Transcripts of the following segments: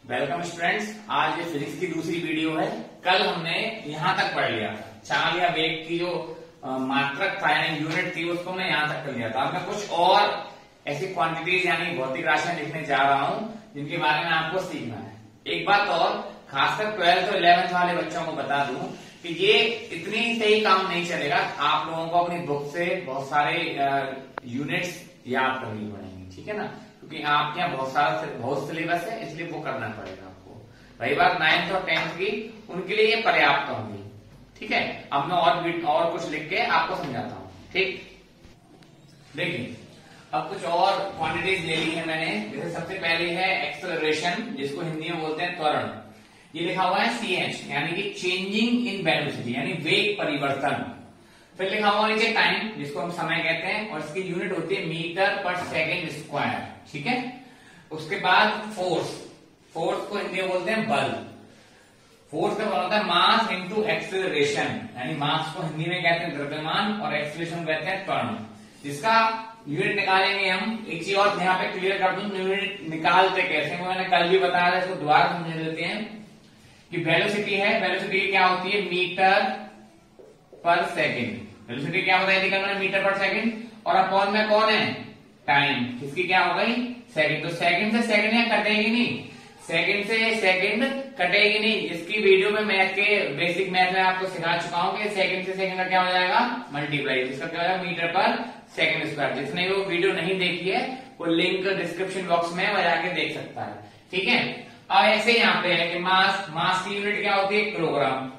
Welcome students. आज ये physics की दूसरी वीडियो है। कल हमने यहाँ तक पढ़ लिया था, चाल या वेग की जो मात्रक था यानी यूनिट थी उसको हमने यहाँ तक कर लिया था। अब मैं कुछ और ऐसी क्वांटिटीज यानी भौतिक राशियां लिखने जा रहा हूँ जिनके बारे में आपको सीखना है। एक बात और, खासकर 12th और 11th वाले बच्चों को बता दूं कि ये इतनी से ही काम नहीं चलेगा, आप लोगों को अपनी बुक से बहुत सारे यूनिट्स याद करनी पड़ेंगी, ठीक है ना, क्योंकि आपके यहाँ बहुत सिलेबस है, इसलिए वो करना पड़ेगा आपको। रही बात 9th और 10th की, उनके लिए ये पर्याप्त होंगी, ठीक है। अब मैं और कुछ लिख के आपको समझाता हूँ, ठीक। देखिए, अब कुछ और क्वांटिटीज ले ली है मैंने। जैसे सबसे पहले है एक्सेलरेशन, जिसको हिंदी में बोलते हैं त्वरण। ये लिखा हुआ है CH, यानी कि चेंजिंग इन वेलोसिटी, यानी वेग परिवर्तन। फिर लिखा हुआ नीचे टाइम, जिसको हम समय कहते हैं, और इसकी यूनिट होती है मीटर पर सेकेंड स्क्वायर, ठीक है। उसके बाद फोर्स को हिंदी में बोलते हैं बल। फोर्स का मतलब होता है मास इंटू एक्सेलरेशन, यानी मास को हिंदी में कहते हैं द्रव्यमान और एक्सेलरेशन कहते हैं त्वरण। जिसका यूनिट निकालेंगे हम। एक चीज और यहाँ पे क्लियर कर दूं, यूनिट निकालते कैसे, मैंने कल भी बताया था, इसको दोबारा समझ लेते हैं कि वेलोसिटी है, वेलोसिटी क्या होती है, मीटर पर सेकेंड। वेलोसिटी क्या बताई थी कल मैंने, मीटर पर सेकेंड, और अपॉन में कौन है, टाइम। किसकी क्या हो गई, सेकेंड। तो सेकेंड से सेकेंड यहाँ कटेगी नहीं, सेकेंड से सेकेंड कटेगी नहीं। इसकी वीडियो में मैथ के बेसिक मैथ में आपको सिखा चुका हूं कि सेकेंड से सेकेंड का क्या हो जाएगा, मल्टीप्लाई, जिसका क्या हो जाएगा मीटर पर सेकेंड स्क्वायर। जिसने वो वीडियो नहीं देखी है वो लिंक डिस्क्रिप्शन बॉक्स में वो जाके देख सकता है, ठीक है। अब ऐसे यहाँ पे है कि मास की यूनिट क्या होती है, किलोग्राम,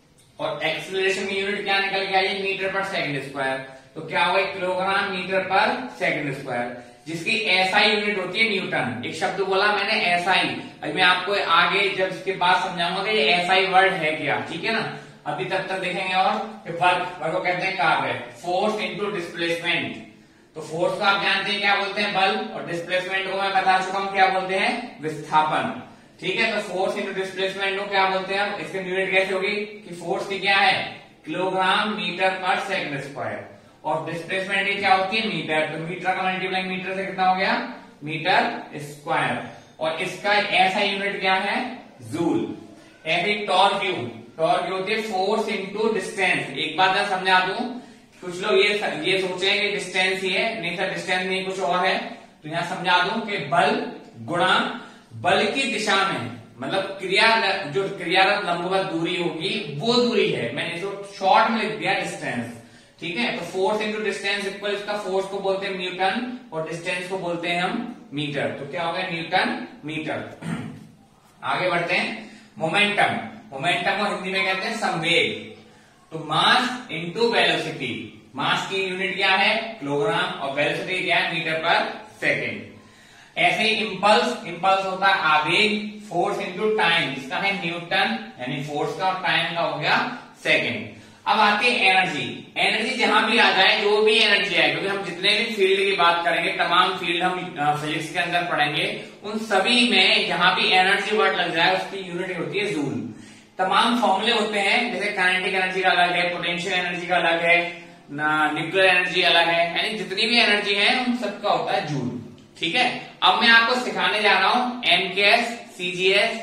और एक्सेलरेशन की यूनिट क्या निकल के आई, मीटर पर सेकेंड स्क्वायर। तो क्या होगा, kilogram metre per second square, जिसकी SI यूनिट होती है न्यूटन। एक शब्द बोला मैंने SI, अभी मैं आपको आगे जब इसके बाद समझाऊंगा कि ये SI वर्ड है क्या, ठीक है ना। अभी तक देखेंगे और वर्क को कहते हैं कार्य, फोर्स इंटू डिस्प्लेसमेंट। तो फोर्स को आप जानते हैं क्या बोलते हैं, बल, और डिस्प्लेसमेंट को मैं बता चुका हूं क्या बोलते हैं, विस्थापन, ठीक है। तो फोर्स इंटू डिस्प्लेसमेंट को क्या बोलते हैं, इसकी यूनिट कैसे होगी कि फोर्स की क्या है, kilogram metre per second square, और डिस्प्लेसमेंट की क्या होती है, मीटर। तो मीटर का मल्टीप्लाई मीटर से कितना हो गया, मीटर स्क्वायर। और इसका ऐसा यूनिट क्या है, जूल। ऐसे टॉर्क की होती है फोर्स इंटू डिस्टेंस। एक बात मैं समझा दूं, कुछ लोग ये सोचे कि डिस्टेंस ही है, नहीं सर डिस्टेंस नहीं कुछ और है। तो यहां समझा दूं कि बल गुणा बल की दिशा में, मतलब जो क्रियारत लंबवत दूरी होगी वो दूरी है, मैंने इसको शॉर्ट में लिख दिया डिस्टेंस, ठीक है। तो फोर्स इंटू डिस्टेंस इक्वल, इसका फोर्स को बोलते हैं न्यूटन और डिस्टेंस को बोलते हैं हम मीटर। तो क्या हो गया, न्यूटन मीटर। आगे बढ़ते हैं, मोमेंटम को हिंदी में कहते हैं संवेग। तो मास इंटू वेलोसिटी, मास की यूनिट क्या है, किलोग्राम, और वेलोसिटी क्या है, मीटर पर सेकेंड। ऐसे ही इंपल्स होता है आवेग, फोर्स इंटू टाइम, इसका है न्यूटन, यानी फोर्स का, और टाइम का हो गया सेकेंड। अब आती है एनर्जी जहां भी आ जाए, जो भी एनर्जी आए, क्योंकि हम जितने भी फील्ड की बात करेंगे, तमाम फील्ड हम फिजिक्स के अंदर पढ़ेंगे, उन सभी में जहां भी एनर्जी वर्ड लग जाए उसकी यूनिट होती है जूल। तमाम फॉर्मूले होते हैं, जैसे काइनेटिक एनर्जी का अलग है, पोटेंशियल एनर्जी का अलग है, न्यूक्लियर एनर्जी अलग है, यानी जितनी भी एनर्जी है उन सबका होता है जूल, ठीक है। अब मैं आपको सिखाने जा रहा हूं MKS, CGS,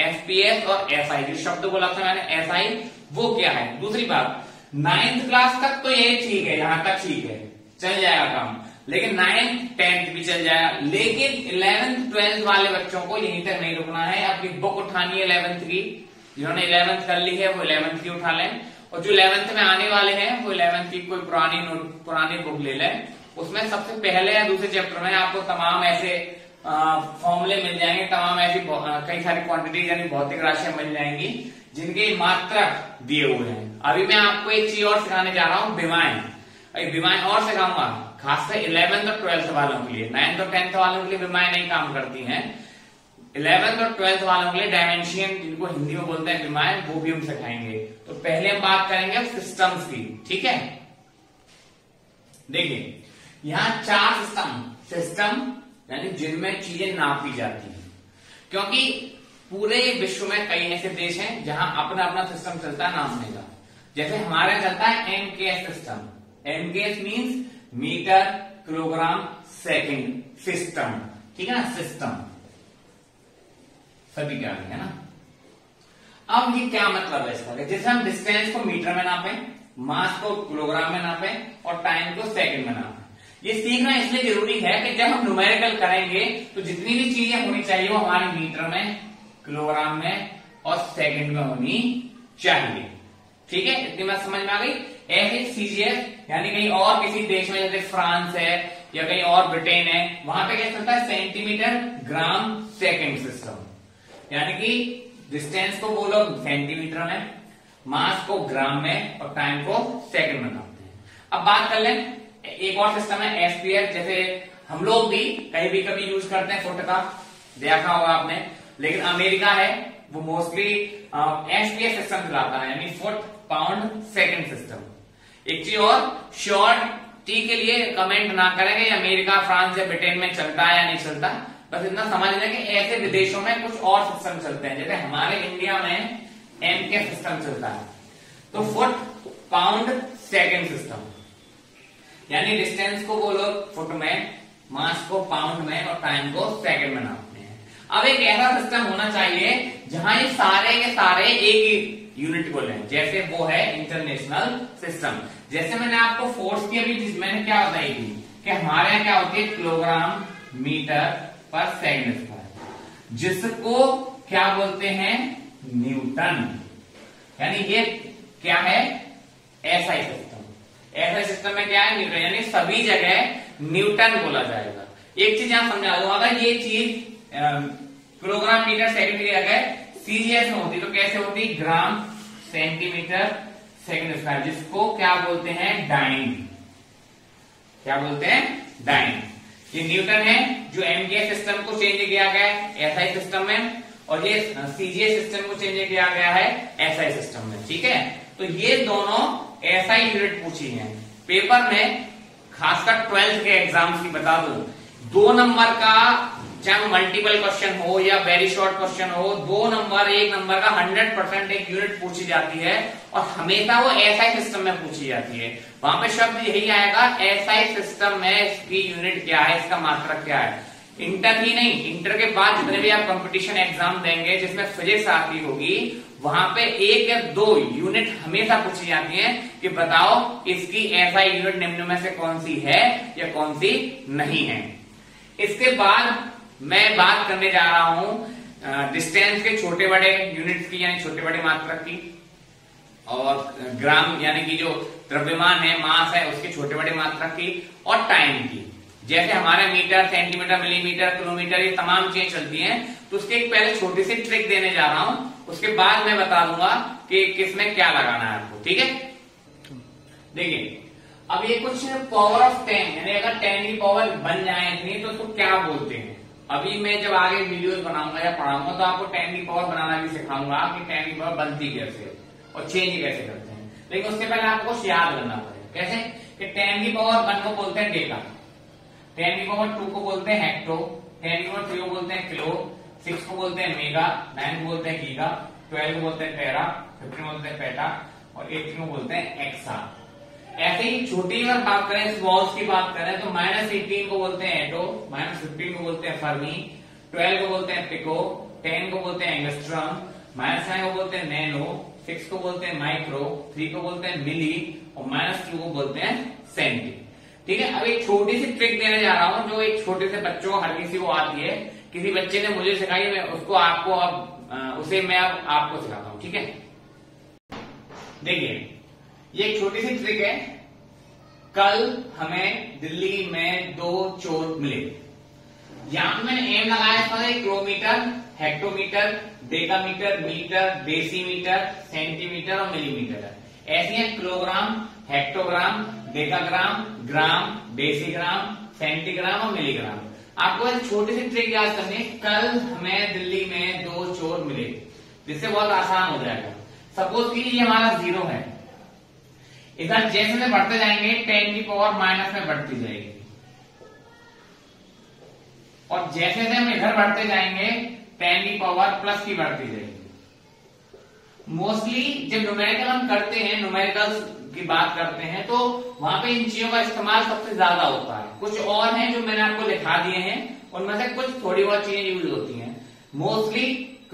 FPS और SI। जो शब्द बोला था मैंने SI, वो क्या है। दूसरी बात, 9th क्लास तक तो ये ठीक है, यहां तक ठीक है, चल जाएगा काम, लेकिन 9th 10th भी चल जाएगा, लेकिन 11th 12th वाले बच्चों को यहीं तक नहीं रुकना है। आपकी बुक उठानी है 11th की, जिन्होंने 11th कर ली है वो 11th की उठा लें, और जो 11th में आने वाले हैं वो 11th की कोई पुरानी बुक ले लें। उसमें सबसे पहले या दूसरे चैप्टर में आपको तमाम ऐसे फॉर्मूले मिल जाएंगे, तमाम ऐसी कई सारी क्वांटिटीज यानी भौतिक राशियां मिल जाएंगी जिनके मात्रक दिए हुए हैं। अभी मैं आपको एक चीज और सिखाने जा रहा हूं, विमाएं और सिखाऊंगा, खासकर 11th और 12th वालों के लिए। 9th और 10th वालों के लिए विमाएं नहीं काम करती हैं, 11th और 12th वालों के लिए डायमेंशन, जिनको हिंदी में बोलते हैं विमाएं, वो भी हम सिखाएंगे। तो पहले हम बात करेंगे सिस्टम्स की, ठीक है। देखिए, यहाँ 4 सिस्टम यानी जिनमें चीजें नापी जाती हैं, क्योंकि पूरे विश्व में कई ऐसे देश हैं जहां अपना अपना सिस्टम चलता है नापने का। जैसे हमारा चलता है MKS system. MKS means metre kilogram second system, ठीक है ना, सिस्टम। सभी के आगे, है ना। अब ये क्या मतलब है इसका, जैसे हम डिस्टेंस को मीटर में नापें, मास को किलोग्राम में नापें और टाइम को सेकंड में नापें। ये सीखना इसलिए जरूरी है कि जब हम न्यूमेरिकल करेंगे तो जितनी भी चीजें होनी चाहिए वो हमारे मीटर में, किलोग्राम में और सेकंड में होनी चाहिए। ठीक है, इतनी बात समझ में आ गई। ऐसे सीजीएस यानी कहीं और किसी देश में जैसे फ्रांस है या कहीं और ब्रिटेन है, वहां पे क्या चलता है, सेंटीमीटर ग्राम सेकंड सिस्टम। यानी कि डिस्टेंस को वो लोग सेंटीमीटर में, मास को ग्राम में और टाइम को सेकंड में नापते हैं। अब बात कर लें, एक और सिस्टम है एसपीएस, जैसे हम लोग भी कहीं भी कभी यूज करते हैं फुट का, देखा होगा आपने, लेकिन अमेरिका है वो मोस्टली एसपीएस सिस्टम चलाता है, यानी फुट पाउंड सेकंड सिस्टम। एक चीज और, शॉर्ट टी के लिए कमेंट ना करेंगे अमेरिका, फ्रांस या ब्रिटेन में चलता है या नहीं चलता, बस इतना समझ लें कि ऐसे विदेशों में कुछ और सिस्टम चलते हैं। जैसे हमारे इंडिया में एमके सिस्टम चलता है, तो फुट पाउंड सेकंड सिस्टम, यानी डिस्टेंस को वो लोग फुट में, मास को पाउंड में और टाइम को सेकंड में नापते हैं। अब एक ऐसा सिस्टम होना चाहिए जहां ये सारे के सारे एक ही यूनिट को लें, जैसे वो है इंटरनेशनल सिस्टम। जैसे मैंने आपको फोर्स की अभी मैंने क्या बताई थी कि हमारे यहाँ क्या होती है, kilogram metre per second square, जिसको क्या बोलते हैं, न्यूटन। यानी ये क्या है, एसआई सिस्टम। एसआई सिस्टम में क्या है, न्यूटन, यानी सभी जगह न्यूटन बोला जाएगा। एक चीज यहां समझा दो, अगर ये चीज किलोग्राम मीटर सेकंड की जगह सीजीएस में होती तो कैसे होती, ग्राम सेंटीमीटर सेकंड स्क्वायर, जिसको क्या बोलते हैं, डाइन। क्या बोलते हैं, डाइन। ये न्यूटन है जो एमके सिस्टम को चेंज किया गया है एसआई सिस्टम में, और ये सीजीएस सिस्टम को चेंज किया गया है एसआई सिस्टम में। ठीक है, तो ये दोनों एसआई यूनिट पूछी है पेपर में, खासकर 12th के एग्जाम्स की बता दूं, 2 नंबर का चाहे मल्टीपल क्वेश्चन हो या वेरी शॉर्ट क्वेश्चन हो, 2 नंबर 1 नंबर का 100% एक यूनिट पूछी जाती है और हमेशा वो एसआई सिस्टम में पूछी जाती है। वहां पे शब्द यही आएगा, एसआई सिस्टम में इसकी यूनिट क्या है, इसका मात्रक क्या है। इंटर ही नहीं, इंटर के बाद जितने भी आप कंपटीशन एग्जाम देंगे जिसमें फिजिक्स आती होगी, वहां पे 1 या 2 यूनिट हमेशा पूछी जाती है कि बताओ इसकी एसआई यूनिट निम्न में से कौन सी है या कौन सी नहीं है। इसके बाद मैं बात करने जा रहा हूं डिस्टेंस के छोटे बड़े यूनिट्स की, यानी छोटे बड़े मात्रक की, और ग्राम यानी कि जो द्रव्यमान है, मास है, उसके छोटे बड़े मात्रक की, और टाइम की। जैसे हमारे मीटर, सेंटीमीटर, मिलीमीटर, किलोमीटर, ये तमाम चीजें चलती हैं, तो उसके एक पहले छोटी सी ट्रिक देने जा रहा हूं, उसके बाद मैं बता दूंगा कि किसमें क्या लगाना है आपको। ठीक है, देखिए अब ये कुछ पावर ऑफ 10, यानी अगर 10 की पावर बन जाए इतनी तो उसको क्या बोलते हैं। अभी मैं जब आगे वीडियोस बनाऊंगा या पढ़ाऊंगा तो आपको 10 की पावर बनाना भी सिखाऊंगा कि 10 की पावर बनती कैसे और चेंज कैसे करते हैं। लेकिन उसके पहले आपको कुछ याद करना पड़ेगा, कैसे कि 10 की पावर 1 को बोलते हैं डेका, 10 की पावर 2 को बोलते हैं हेक्टो, 10 की पावर 3 को बोलते हैं किलो, 6 को बोलते हैं मेगा, 9 को बोलते हैं गीगा, 12 को बोलते हैं टेरा, 15 को बोलते हैं पेटा और 18 को बोलते हैं एक्सा। ऐसे ही छोटी अगर बात करें, स्मॉल्स की बात करें तो -18 को बोलते हैं एटो, -15 को बोलते हैं फर्मी, 12 को बोलते हैं पिको, 10 को बोलते हैं एंगस्ट्रॉम, -9 को बोलते हैं नैनो, 6 को बोलते हैं माइक्रो, 3 को बोलते हैं मिली और -2 को बोलते हैं सेंटी। ठीक है, अब एक छोटी सी ट्रिक देने जा रहा हूं जो एक छोटे से बच्चों को, हर किसी को आती है, किसी बच्चे ने मुझे सिखाई, मैं उसको आपको अब उसे मैं अब आपको सिखाता हूं। ठीक है, देखिए ये एक छोटी सी ट्रिक है। कल हमें दिल्ली में 2 चोर मिले, यहां पे मैंने एम लगाया था, kilometre, hectometre, decametre, metre, decimetre, centimetre और मिलीमीटर। ऐसे हैं kilogram, hectogram, decagram, gram, decigram, centigram और मिलीग्राम। आपको एक छोटी सी ट्रिक याद करनी है, कल हमें दिल्ली में 2 चोर मिले, जिससे बहुत आसान हो जाएगा। सपोज कीजिए ये हमारा 0 है, इधर जैसे जैसे बढ़ते जाएंगे 10 की पावर माइनस में बढ़ती जाएगी, और जैसे जैसे हम इधर बढ़ते जाएंगे 10 की पावर प्लस की बढ़ती जाएगी। मोस्टली जब न्यूमेरिकल हम करते हैं, न्यूमेरिकल्स की बात करते हैं, तो वहां पे इन चीजों का इस्तेमाल सबसे ज्यादा होता है। कुछ और हैं जो मैंने आपको लिखा दिए हैं, उनमें से कुछ थोड़ी बहुत चीजें यूज होती हैं। मोस्टली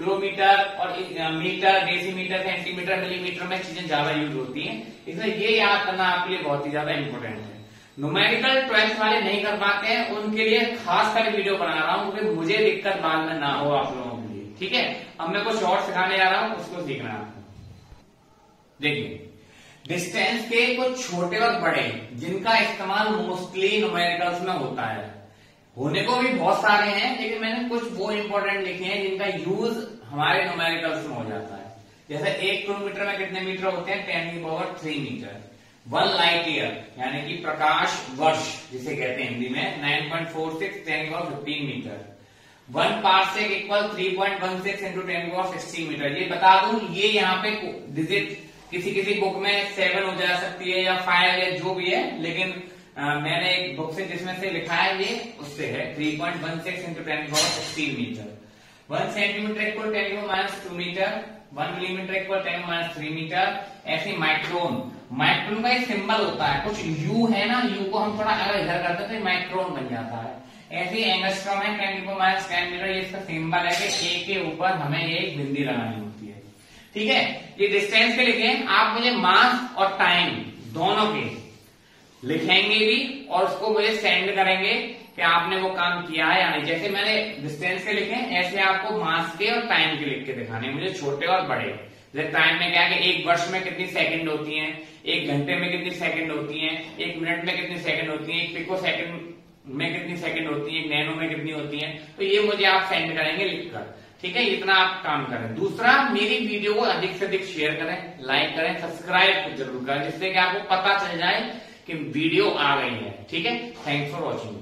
किलोमीटर और मीटर, डेसीमीटर, सेंटीमीटर, मिलीमीटर में चीजें ज्यादा यूज होती हैं, इसलिए ये याद करना आपके लिए बहुत ही ज्यादा इंपॉर्टेंट है। न्यूमेरिकल 12th वाले नहीं कर पाते हैं, उनके लिए खास कर वीडियो बना रहा हूं क्योंकि मुझे दिक्कत बाद में ना हो आप लोगों के लिए, ठीक है। अब मैं कुछ और सिखाने जा रहा हूं, उसको सीखना है आपको। देखिए, डिस्टेंस के कुछ छोटे और बड़े जिनका इस्तेमाल मोस्टली न्यूमेरिकल्स में होता है, होने को भी बहुत सारे हैं, लेकिन मैंने कुछ वो इंपॉर्टेंट लिखे हैं जिनका यूज हमारे न्यूमेरिकल्स में हो जाता है। जैसे 1 किलोमीटर में कितने मीटर होते हैं? 10⁻³ मीटर। 1 लाइट ईयर यानी कि प्रकाश वर्ष जिसे कहते हैं हिंदी में 9.46 10⁻15 metre. 1 parsec equal 3.16 into 10⁻60 metre. ये बता दूं, ये यहाँ पे डिजिट किसी किसी बुक में 7 हो जा सकती है या 5 या जो भी है, लेकिन मैंने एक बुक से जिसमें से लिखा है ये उससे है 3.16 into 10⁻16 metre. 1 centimetre equal 10⁻² metre. 1 millimetre equal 10⁻³ metre. ऐसे माइक्रोन, माइक्रोन का एक सिंबल होता है, कुछ यू है ना, यू को हम थोड़ा अगर इधर करते हैं तो माइक्रोन बन जाता है। ऐसे एंगस्ट्रॉम है 10⁻10 मीटर, ये इसका सिंबल है कि ए के ऊपर हमें एक बिंदी लगानी होती है, ठीक है। ये डिस्टेंस के लिखे, आप मुझे मास और टाइम दोनों के लिखेंगे भी और उसको मुझे सेंड करेंगे कि आपने वो काम किया है या नहीं। जैसे मैंने डिस्टेंस के लिखे, ऐसे आपको मास के और टाइम के लिख के दिखाने, मुझे छोटे और बड़े। जैसे टाइम में क्या है कि 1 वर्ष में कितनी सेकंड होती हैं, 1 घंटे में कितनी सेकंड होती हैं, 1 मिनट में कितनी सेकंड होती है, 1 पिको सेकंड में कितनी सेकंड होती है, 1 नैनो में कितनी होती है, तो ये मुझे आप सेंड करेंगे लिखकर, ठीक है। इतना आप काम करें। दूसरा, मेरी वीडियो को अधिक से अधिक शेयर करें, लाइक करें, सब्सक्राइब जरूर करें, जिससे कि आपको पता चल जाए कि वीडियो आ गई है, ठीक है। Thanks for watching.